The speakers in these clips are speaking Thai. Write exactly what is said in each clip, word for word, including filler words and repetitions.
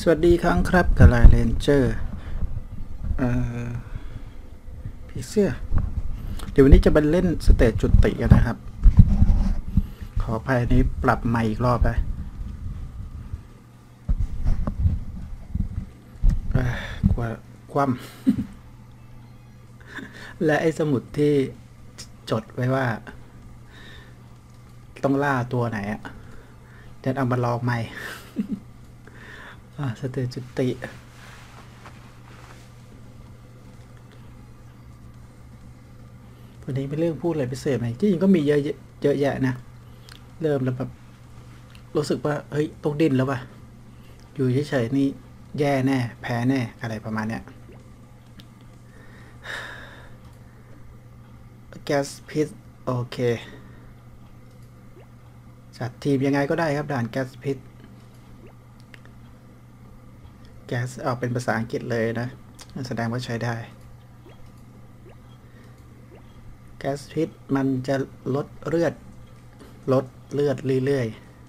สวัสดีครั้งครับกับไลน์เรนเจอร์เอ่อผีเสื้อเดี๋ยววันนี้จะไปเล่นสเตจจุติกันนะครับขออภัยนี้ปรับใหม่อีกรอบไปกลัวคว่ำและไอ้สมุดที่จดไว้ว่าต้องล่าตัวไหนอะจะเอามาลองใหม่ สเตจจุติวันนี้เป็นเรื่องพูดอะไรพิเศษไหมที่จริงก็มีเยอะเยอะแยะนะเริ่มแล้วแบบรู้สึกว่าเฮ้ยต้องดิ้นแล้วป่ะอยู่เฉยๆนี่แย่แน่แพ้แน่อะไรประมาณเนี้ยแก๊สพิษโอเคจัดทีมยังไงก็ได้ครับด่านแก๊สพิษแก๊สออกเป็นภาษาอังกฤษเลยนะแสดงว่าใช้ได้แก๊สพิษมันจะลดเลือดลดเลือดเรื่อย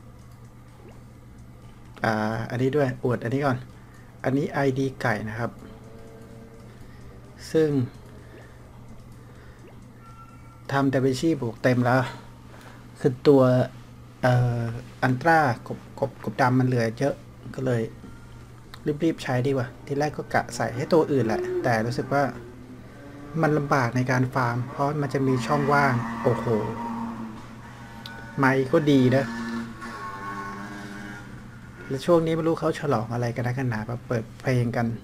ๆอ่าอันนี้ด้วยอวดอันนี้ก่อนอันนี้ ไอ ดี ไก่นะครับซึ่งทำแต่เบชี่บวกเต็มแล้วคือตัวเอ่ออันตรากบกบกบดำมันเหลือเยอะก็เลยรีบๆใช้ดีกว่าทีแรกก็กะใส่ให้ตัวอื่นแหละแต่รู้สึกว่ามันลำบากในการฟาร์มเพราะมันจะมีช่องว่างโอ้โหไมค์ก็ดีนะแล้วช่วงนี้ไม่รู้เขาฉลองอะไรกันนะกันหนาแบบเปิดเพลงกัน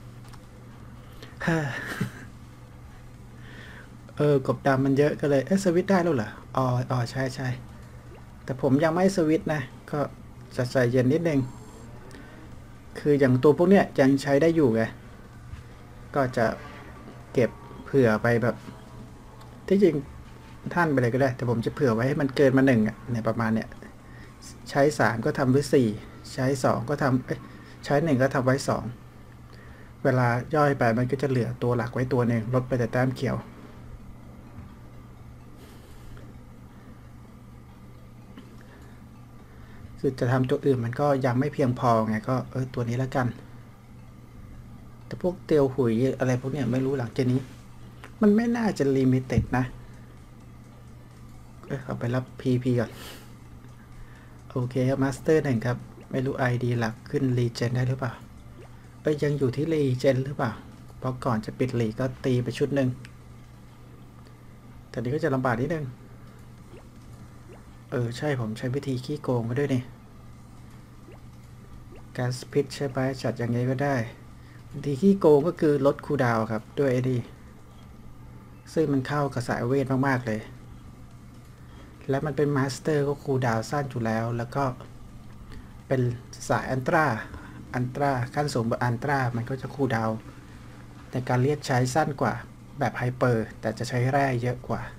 เออกบดำมันเยอะก็เลยเออสวิตได้แล้วเหรออ๋ออ๋อใช่ใช่แต่ผมยังไม่สวิตนะก็จะใจเย็นนิดนึงคืออย่างตัวพวกเนี้ยยังใช้ได้อยู่ไงก็จะเก็บเผื่อไปแบบที่จริงท่านไปเลยก็ได้แต่ผมจะเผื่อไว้ให้มันเกินมาหนึ่งอ่ะในประมาณเนี้ยใช้สามก็ทำไว้สี่ใช้สองก็ทำใช้หนึ่งก็ทำไว้สองเวลาย่อยไปมันก็จะเหลือตัวหลักไว้ตัวหนึ่งลดไปแต่แต้มเขียวคือจะทำตัวอื่นมันก็ยังไม่เพียงพอไงก็เออตัวนี้แล้วกันแต่พวกเตียวหุยอะไรพวกเนี้ยไม่รู้หลังจากนี้มันไม่น่าจะลิมิเต็ดนะเออเอาไปรับ พี พี ก่อนโอเคครับมาสเตอร์หนึ่งครับไม่รู้ ไอ ดี หลักขึ้นรีเจนได้หรือเปล่าเอ้ยยังอยู่ที่รีเจนหรือเปล่าเพราะก่อนจะปิดลีก็ตีไปชุดหนึ่งแต่นี้ก็จะลำบากนิดนึงเออใช่ผมใช้วิธีขี้โกงมาด้วยนี่การสปิดใช่ไหมจัดอย่างไงก็ได้วิธีขี้โกงก็คือลดคูลดาวน์ครับด้วยไอ้นี่ซึ่งมันเข้ากับสายเวทมากๆเลยและมันเป็นมาสเตอร์ก็คูลดาวน์สั้นอยู่แล้วแล้วก็เป็นสายอันตราอันตราขั้นสูงแบบอันตรามันก็จะคูลดาวน์ในการเรียกใช้สั้นกว่าแบบไฮเปอร์แต่จะใช้แร่เยอะกว่า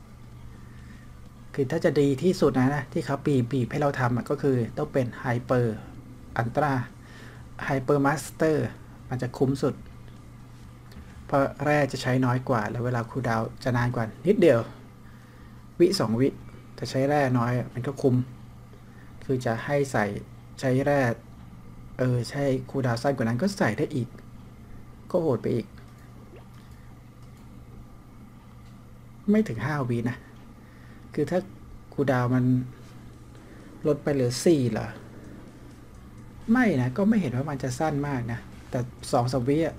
คือถ้าจะดีที่สุดนะนะที่เขาปีบีบให้เราทำก็คือต้องเป็นไฮเปอร์อันตราไฮเปอร์มาสเตอร์มันจะคุ้มสุดเพราะแร่จะใช้น้อยกว่าแล้วเวลาคูลดาวน์จะนานกว่านิดเดียววิสองวิแต่ใช้แร่น้อยมันก็คุ้มคือจะให้ใส่ใช้แร่เออใช้คูลดาวน์สั้นกว่านั้นก็ใส่ได้อีกก็โหดไปอีกไม่ถึงห้าวินะคือถ้าคูลดาวน์มันลดไปเหลือสี่เหรอไม่นะก็ไม่เห็นว่ามันจะสั้นมากนะแต่สองสวิอ่ะ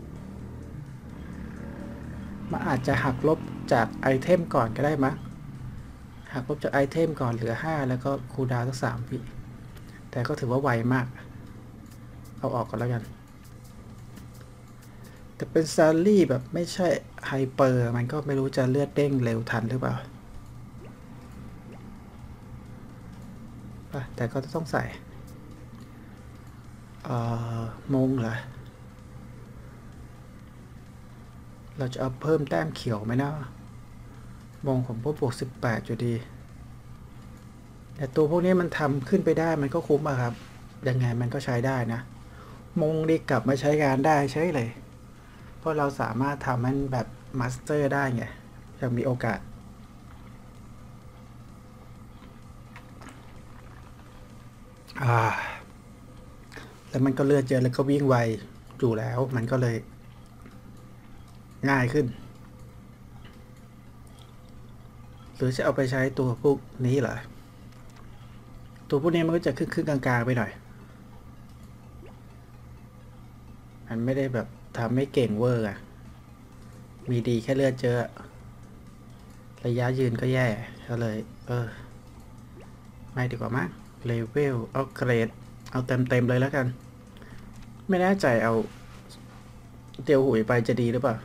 มันอาจจะหักลบจากไอเทมก่อนก็ได้มั้งหักลบจากไอเทมก่อนเหลือห้าแล้วก็คูลดาวน์สักสามวิแต่ก็ถือว่าไวมากเอาออกก่อนแล้วกันแต่เป็นซารี่แบบไม่ใช่ไฮเปอร์มันก็ไม่รู้จะเลือดเด้งเร็วทันหรือเปล่าแต่ก็ต้องใส่เอ่อมงเหรอเราจะเอาเพิ่มแต้มเขียวไหมนะมงผมพวกบวกสิบแปดอยู่ดีแต่ตัวพวกนี้มันทำขึ้นไปได้มันก็คุ้มอะครับยังไงมันก็ใช้ได้นะมงดีกลับมาใช้งานได้ใช่เลยเพราะเราสามารถทำมันแบบมาสเตอร์ได้ไงยังมีโอกาสแล้วมันก็เลือดเยอะแล้วก็วิ่งไวอยู่แล้วมันก็เลยง่ายขึ้นหรือจะเอาไปใช้ตัวพวกนี้เหรอตัวพวกนี้มันก็จะครึ่งๆกลางๆไปหน่อยมันไม่ได้แบบทำให้เก่งเวอร์อะมีดีแค่เลือดเยอะระยะยืนก็แย่ก็เลยเออไม่ดีกว่ามั้งเลเวลเอาเกรดเอาเต็มเต็มเลยแล้วกันไม่แน่ใจเอาเตียวหุยไปจะดีหรือเปล่า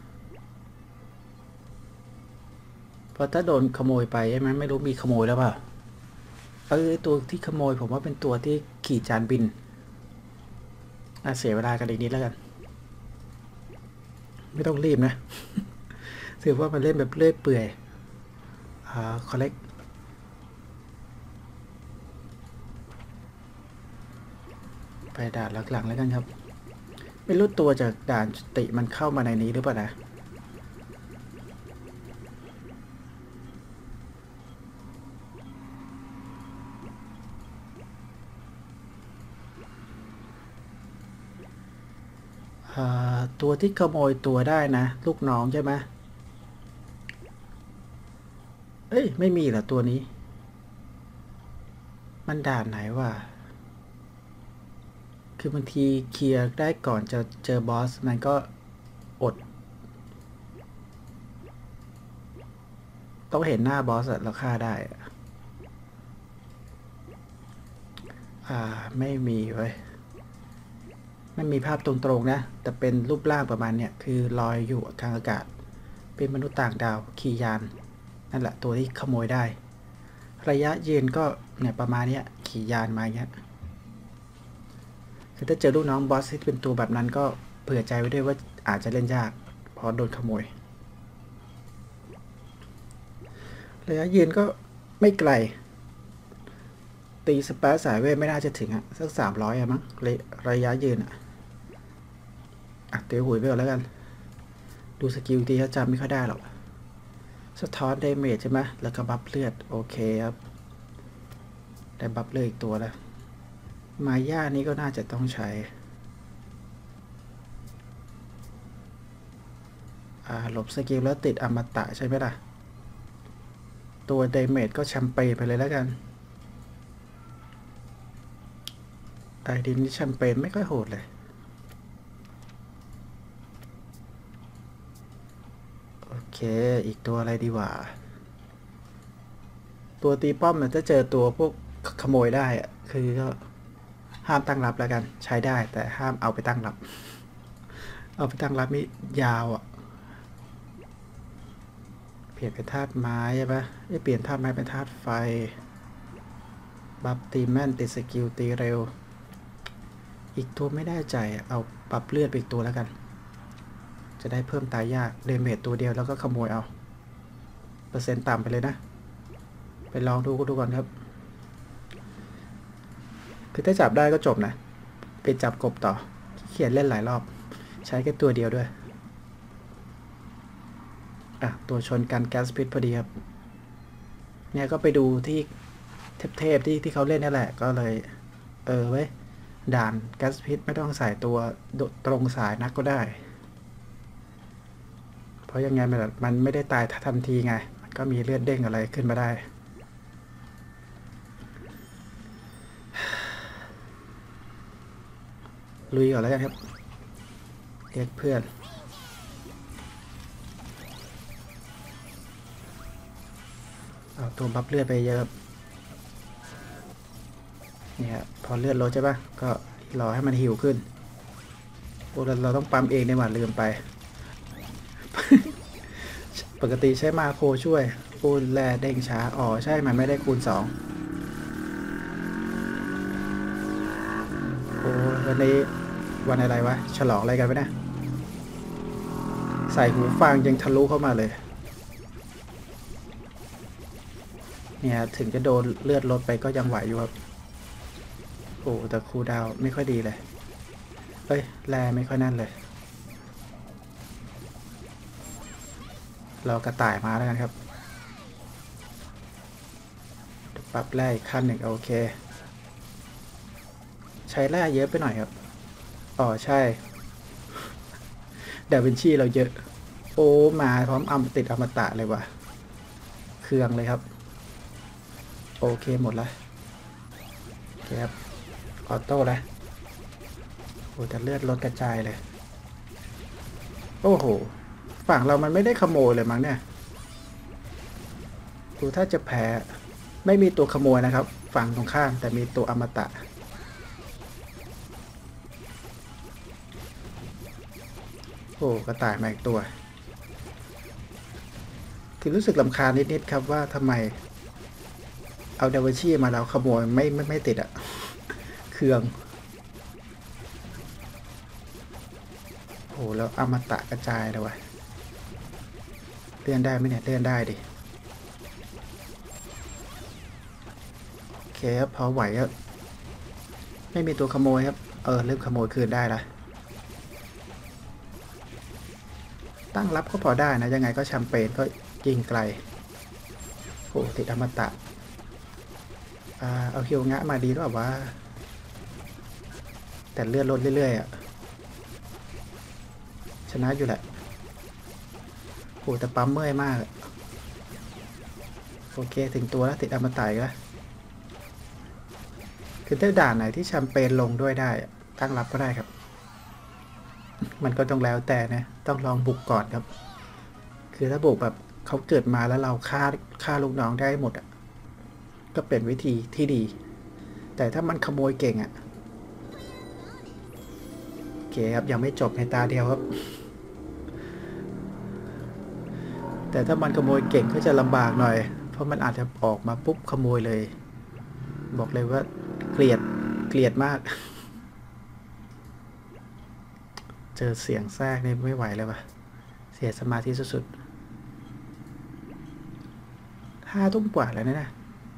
เพราะถ้าโดนขโมยไปใช่ไหมไม่รู้มีขโมยแล้วเปล่าเออตัวที่ขโมยผมว่าเป็นตัวที่ขี่จานบินอ่ะเสียเวลากันอีกนิดแล้วกันไม่ต้องรีบนะถือว่ามันเล่นแบบเลื่อยเปื่อยอ่าคอลเลกไปด่านหลังๆแล้วกันครับไม่รู้ตัวจากด่านจุติมันเข้ามาในนี้หรือเปล่านะตัวที่ขโมยตัวได้นะลูกน้องใช่ไหมเอ้ยไม่มีเหรอตัวนี้มันด่านไหนวะคือบางทีเคลียร์ได้ก่อนจะเจอบอสมันก็อดต้องเห็นหน้าบอสแล้วฆ่าได้อ่าไม่มีเว้ยไม่มีภาพตรงๆนะแต่เป็นรูปร่างประมาณเนี้ยคือลอยอยู่กลางอากาศเป็นมนุษย์ต่างดาวขี่ยานนั่นแหละตัวที่ขโมยได้ระยะยืนก็เนี่ยประมาณนี้ขี่ยานมาอย่างเงี้ยคือถ้าเจอลูกน้องบอสที่เป็นตัวแบบนั้นก็เผื่อใจไว้ด้วยว่าอาจจะเล่นยากเพราะโดนขโมยระยะยืนก็ไม่ไกลตีสเปซสายเวทไม่น่าจะถึงอะสักสามร้อยอะมั้งระยะยืนอะอ่ะเตียวหุยไปก่อนแล้วกันดูสกิลตีจำไม่ค่อยได้หรอกสะท้อนเดเมจใช่ไหมแล้วก็บัฟเลือดโอเคครับได้บัฟเลือดอีกตัวแล้วมาย่านี้ก็น่าจะต้องใช้อ่าหลบสกิลแล้วติดอมตะใช่ไหมล่ะตัวเดเมจก็แชมเปญไปเลยแล้วกันไอดินนี่แชมเปญไม่ค่อยโหดเลยโอเคอีกตัวอะไรดีวะตัวตีป้อมมันจะเจอตัวพวกขโมยได้อะคือก็ห้ามตั้งรับแล้วกันใช้ได้แต่ห้ามเอาไปตั้งรับเอาไปตั้งรับนี่ยาวอ่ะเปลี่ยนเป็นธาตุไม้ใช่ปะไม่เปลี่ยนธาตุไม้เป็นธาตุไฟบัฟตีแม่นติดสกิลตีเร็วอีกตัวไม่แน่ใจเอาปรับเลือดไปอีกตัวแล้วกันจะได้เพิ่มตายยากเดเมจตัวเดียวแล้วก็ขโมยเอาเปอร์เซ็นต์ต่ำไปเลยนะไปลองดูก็ดูก่อนครับคือถ้าจับได้ก็จบนะไปจับกบต่อเขียนเล่นหลายรอบใช้แค่ตัวเดียวด้วยอ่ะตัวชนกันแก๊สพิษพอดีครับเนี่ยก็ไปดูที่เทพๆที่ที่เขาเล่นนี่แหละก็เลยเออเว้ยด่านแก๊สพิษไม่ต้องใส่ตัวตรงสายนักก็ได้เพราะยังไงมันมันไม่ได้ตายทันทีไงมันก็มีเลือดเด้งอะไรขึ้นมาได้ลุยก่อนแล้วกันครับเรียกเพื่อนเอาตัวบัฟเลือดไปเยอะเนี่ยพอเลือดลดใช่ปะก็รอให้มันหิวขึ้นโอ้เราต้องปั๊มเองในหว่าลืมไป ปกติใช้มาโครช่วยคูณแร่เด้งช้าอ๋อใช่มันไม่ได้คูณสองโอ้วันนี้วันอะไรวะฉลองอะไรกันไปนะใส่หูฟังยังทะลุเข้ามาเลยเนี่ยถึงจะโดนเลือดลดไปก็ยังไหวอยู่ครับโอ้แต่คูดาวไม่ค่อยดีเลยเอ้ยแร่ไม่ค่อยนั่นเลยเรากระต่ายมาแล้วกันครับปรับแร่อีกขั้นหนึ่งโอเคใช้แร่เยอะไปหน่อยครับอ๋อใช่ดาวินชีเราเยอะโอ้มาพร้อมอมติดอมตะเลยว่ะเครื่องเลยครับโอเคหมดแล้วโอเคครับออโต้แล้วโอ้แต่เลือดลดกระจายเลยโอ้โหฝั่งเรามันไม่ได้ขโมยเลยมั้งเนี่ยดูถ้าจะแพ้ไม่มีตัวขโมยนะครับฝั่งตรงข้ามแต่มีตัวอมตะโอ้กระต่ายมาอีกตัวคือรู้สึกลำคาญนิดๆครับว่าทำไมเอาดาวินชีมาแล้วขโมยไม่ไม่ไม่ติดอะเครื่องโอ้แล้วอมตะกระจายเลยวะเลื่อนได้ไหมเนี่ยเลื่อนได้ดิโอเคครับพอไหวครับไม่มีตัวขโมยครับเออเริ่มขโมยคืนได้ละตั้งรับก็พอได้นะยังไงก็แชมเปญก็ยิงไกลโอ้ติดอมตะอ่าเอาฮิวงะมาดีหรือเปล่าวะแต่เลือดลดเรื่อยๆอ่ะชนะอยู่แหละโอ้แต่ปั๊มเมื่อยมากโอเคถึงตัวแล้วติดอมตะอีกแล้วคือถ้าด่านไหนที่แชมเปญลงด้วยได้ตั้งรับก็ได้ครับมันก็ต้องแล้วแต่นะต้องลองบุกก่อนครับคือถ้าบุกแบบเขาเกิดมาแล้วเราฆ่าฆ่าลูกน้องได้หมดอ่ะก็เป็นวิธีที่ดีแต่ถ้ามันขโมยเก่งอ่ะโอเคครับยังไม่จบในตาเดียวครับแต่ถ้ามันขโมยเก่งก็จะลำบากหน่อยเพราะมันอาจจะออกมาปุ๊บขโมยเลยบอกเลยว่าเกลียดเกลียดมากเจอเสียงแทรกนี่ไม่ไหวเลยว่ะเสียสมาธิสุดๆห้าทุ่มกว่าแล้วนะ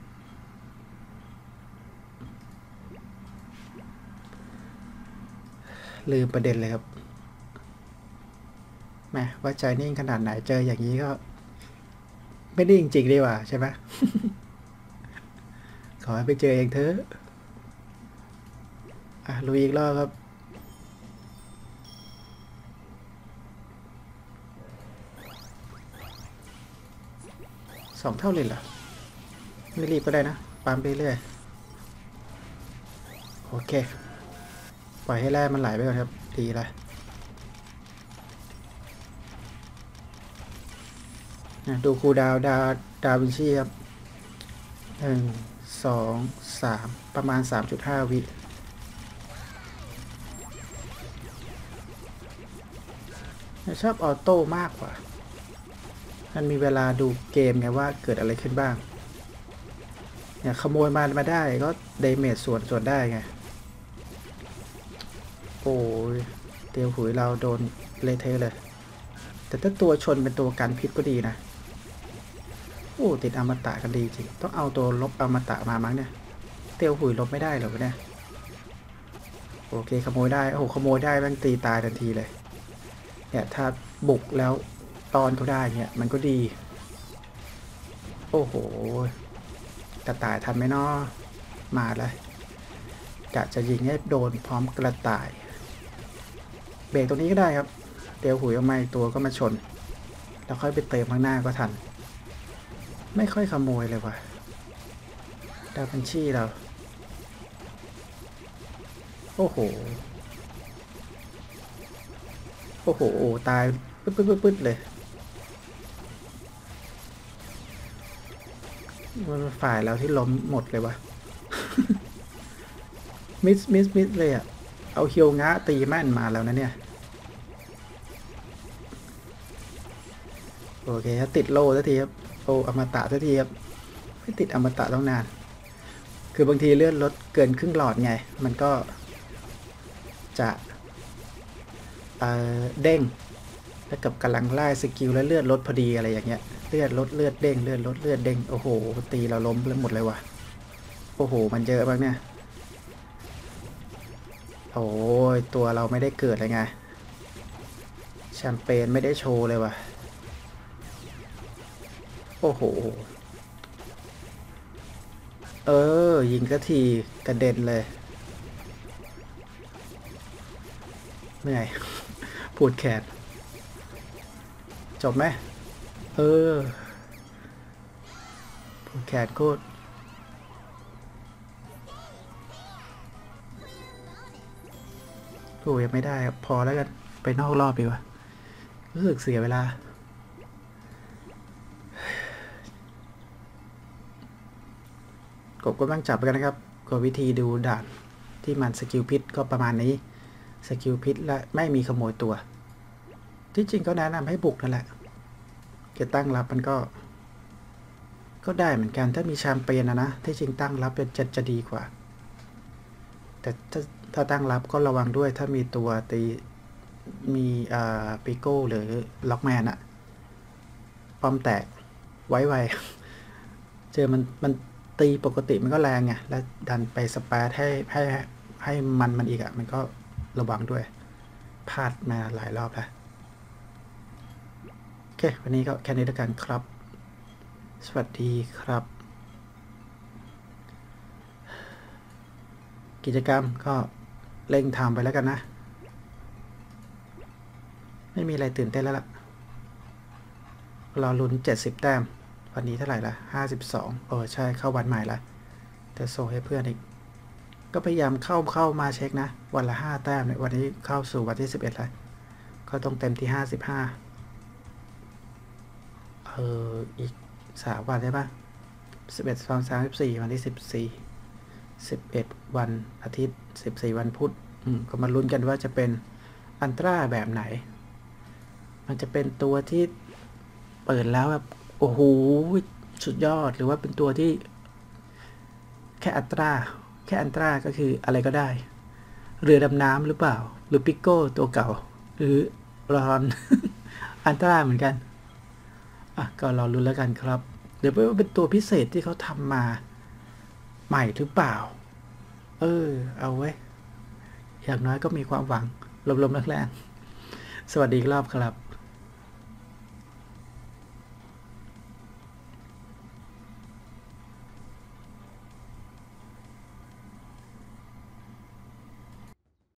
ลืมประเด็นเลยครับแหมว่าใจนิ่งขนาดไหนเจออย่างนี้ก็ไม่ได้จริงๆดีกว่าใช่ไหม ขอให้ไปเจอเองเถอะอ่ะลุยอีกรอบครับสองเท่าเลยเหรอไม่รีบก็ได้นะปั๊มไปเรื่อยโอเคปล่อยให้แร่มันไหลไปก่อนครับดีละดูคูดาวดาดาวินชีครับหนึ่งสองสามประมาณ สามจุดห้า วิชอบออโต้มากกว่ามันมีเวลาดูเกมไงว่าเกิดอะไรขึ้นบ้างเนี่ยขโมยมามาได้ก็เดเมจส่วนส่วนได้ไงโอ้ยเตียวหุยเราโดนเละเทะเลยแต่ถ้าตัวชนเป็นตัวกันพิษก็ดีนะโอ้ติดอมตะกันดีจริงต้องเอาตัวลบอมตะมามั้งเนี่ยเตียวหุยลบไม่ได้หรอเนี่ยโอเคขโมยได้โอ้โหขโมยได้แม่งตีตายทันทีเลยเนี่ยถ้าบุกแล้วตอนเขาได้เนี่ยมันก็ดีโอ้โหกระต่ายทันไหมนาะมาเลยกะจะยิงให้โดนพร้อมกระต่ายเบรกตรงนี้ก็ได้ครับเตียวหุยออกมาอีกตัวก็มาชนแล้วค่อยไปเติมข้างหน้าก็ทันไม่ค่อยขโมยเลยว่ะดาวินชีเราโอ้โหโอ้โหตายปึ๊ดปึ๊ดปึ๊ดเลยมันฝ่ายเราที่ล้มหมดเลยวะ มิสมิสมิสเลยอะเอาเฮียวงะตีแม่นมาแล้วนะเนี่ยโอเคครับติดโล่สักทีครับโอ้อมตะสักทีครับไม่ติดอมตะต้องนานคือบางทีเลื่อนลดเกินครึ่งหลอดไงมันก็จะเอ่อเด้งแล้วกับกำลังไล่สกิลแล้วเลือดลดพอดีอะไรอย่างเงี้ยเลือดลดเลือดเด้งเลือดลดเลือดเด้งโอ้โหตีเราล้มแล้วหมดเลยว่ะโอ้โหมันเยอะมากเนี่ยโอ้ยตัวเราไม่ได้เกิดเลยไงแชมเปญไม่ได้โชว์เลยว่ะโอ้โหเออยิงก็ทีกระเด็นเลยเหนื่อยปวดแขนจบไหมเออปวดแขนโคตรโอ้ยไม่ได้พอแล้วกันไปนอกรอบดีกว่ารู้สึกเสียเวลากบก็ต้องจับกันนะครับก็วิธีดูด่านที่มันสกิลพิษก็ประมาณนี้สกิลพิษและไม่มีขโมยตัวที่จริงก็แนะนำให้บุกนั่นแหละเก็บตั้งรับมันก็ก็ได้เหมือนกันถ้ามีแชมเปี้ยนนะนะที่จริงตั้งรับจะจะดีกว่าแต่ถ้าถ้าตั้งรับก็ระวังด้วยถ้ามีตัวตีมีอ่าปิโก้หรือล็อกแมนอะป้อมแตกไว้ไวเจอมันมันตีปกติมันก็แรงไงแล้วดันไปสเปซให้ให้ให้มันมันอีกอะมันก็ระวังด้วยพลาดมาหลายรอบแล้วโอเควันนี้ก็แค่นี้แล้วกันครับสวัสดีครับกิจกรรมก็เร่งทำไปแล้วกันนะไม่มีอะไรตื่นเต้นแล้วล่ะรอลุ้นเจ็ดสิบแต้มวันนี้เท่าไหร่ละห้าสิบสองเออใช่เข้าวันใหม่ละแต่โซให้เพื่อนอีกก็พยายามเข้าเข้ามาเช็คนะวันละห้าแต้มเนี่ยวันนี้เข้าสู่วันที่สิบเอ็ดแล้วก็ต้องเต็มที่ห้าสิบห้าเอออีกสามวันได้ปะสิบเอ็ดสองสามสิบสี่วันที่สิบสี่สิบเอ็ดวันอาทิตย์สิบสี่วันพุธอืมก็มาลุ้นกันว่าจะเป็นอันตราแบบไหนมันจะเป็นตัวที่เปิดแล้วแบบโอ้โหสุดยอดหรือว่าเป็นตัวที่แค่อัตราแค่อันตราก็คืออะไรก็ได้เรือดำน้ำหรือเปล่าหรือปิโก้ตัวเก่าหรือรอน อันตราเหมือนกันอ่ะก็รอลุ้นแล้วกันครับเดี๋ยวไปว่าเป็นตัวพิเศษที่เขาทำมาใหม่หรือเปล่าเออเอาไว้อย่างน้อยก็มีความหวังลมๆแรงๆสวัสดีอีกรอบครับ